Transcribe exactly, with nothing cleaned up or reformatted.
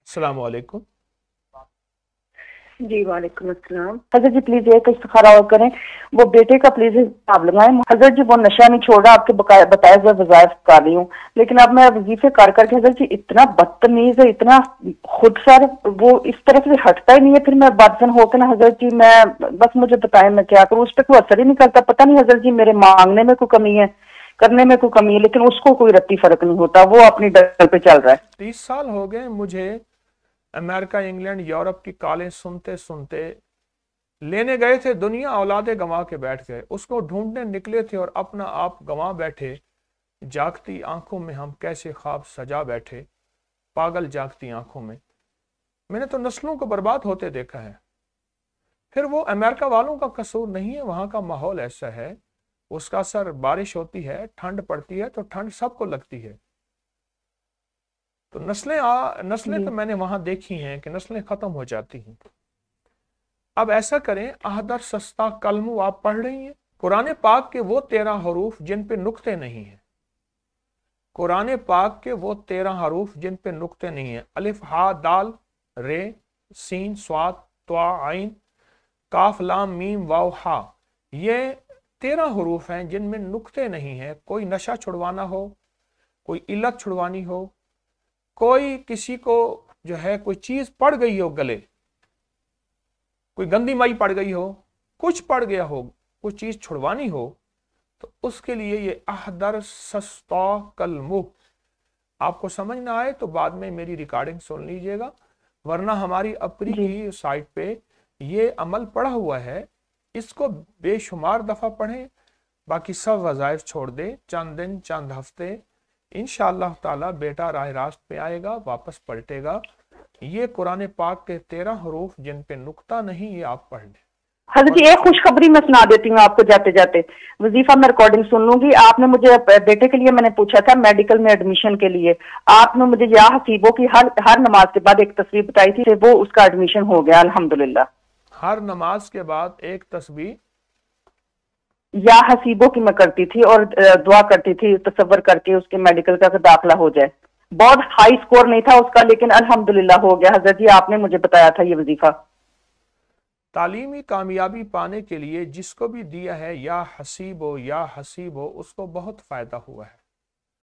अस्सलाम वालेकुम। जी वालेकुम अस्सलाम। हजरत जी प्लीज एक इस्तिखारा और करें, वो बेटे का प्लीज हिसाब लगाएं। हजरत जी वो नशा नहीं छोड़ा, आपके बताए हुए वज़ाइफ कर रही हूँ, लेकिन अब मैं वजीफे कर करके हजरत जी इतना बदतमीज है, इतना खुद सर, वो इस तरफ से हटता ही नहीं है। फिर मैं बदसन होकर ना हजरत जी, मैं बस मुझे बताएं मैं क्या करूँ, उस पर कोई असर ही नहीं करता। पता नहीं हजरत जी मेरे मांगने में कोई कमी है, करने में कोई कमी है, लेकिन उसको कोई रत्ती फर्क नहीं होता, वो अपनी डर पे चल रहा है। तीस साल हो गए मुझे अमेरिका, इंग्लैंड, यूरोप की कॉलेज सुनते सुनते। लेने गए थे दुनिया, औलादे गंवा के बैठ गए। उसको ढूंढने निकले थे और अपना आप गंवा बैठे। जागती आंखों में हम कैसे ख्वाब सजा बैठे, पागल जागती आंखों में। मैंने तो नस्लों को बर्बाद होते देखा है। फिर वो अमेरिका वालों का कसूर नहीं है, वहां का माहौल ऐसा है। उसका असर, बारिश होती है, ठंड पड़ती है तो ठंड सबको लगती है। तो नस्लें आ नस्लें तो मैंने वहां देखी हैं कि नस्लें खत्म हो जाती हैं। अब ऐसा करें, अहदर सस्ता कलमू आप पढ़ रही हैं। कुरान पाक के वो तेरह हरूफ जिन पे नुक्ते नहीं हैं। कुरान पाक के वो तेरह हरूफ जिन पे नुक्ते नहीं हैं। अलिफ हा दाल रे सीन स्वाद त्वा आइन काफ लाम मीम वाव हा, ये तेरह हरूफ हैं जिनमें नुक्ते नहीं हैं। कोई नशा छुड़वाना हो, कोई इल्लत छुड़वानी हो, कोई किसी को जो है कोई चीज पड़ गई हो गले, कोई गंदी माई पड़ गई हो, कुछ पड़ गया हो, कोई चीज छुड़वानी हो, तो उसके लिए ये अहदर सस्ता कलमु। आपको समझ ना आए तो बाद में मेरी रिकॉर्डिंग सुन लीजिएगा, वरना हमारी अपनी की साइट पे ये अमल पड़ा हुआ है। इसको बेशुमार दफा पढ़ें, बाकी सब वज़ाइफ छोड़ दे। चंद दिन चंद हफ्ते इंशाअल्लाह ताला बेटा राह रास्त पे आएगा, वापस पलटेगा। ये कुरान पाक के तेरह हरूफ जिन पे नुक्ता नहीं, ये आप पढ़ लें। हजरत जी एक खुशखबरी मैं सुना देती हूँ आपको जाते जाते। वजीफा मैं रिकॉर्डिंग सुन लूंगी। आपने मुझे बेटे के लिए मैंने पूछा था मेडिकल में एडमिशन के लिए, आपने मुझे या हसीबों की हर हर नमाज के बाद एक तस्वीर बताई थी, वो उसका एडमिशन हो गया अल्हम्दुलिल्लाह। हर नमाज के बाद एक तस्बीह या हसीबों की मैं करती थी और दुआ करती थी तसव्वुर करके उसके मेडिकल का दाखिला हो जाए। बहुत हाई स्कोर नहीं था उसका, लेकिन अल्हम्दुलिल्लाह हो गया। हजरत जी आपने मुझे बताया था ये वजीफा। तालीमी कामयाबी पाने के लिए जिसको भी दिया है या हसीब हो या हसीब हो, उसको बहुत फायदा हुआ है।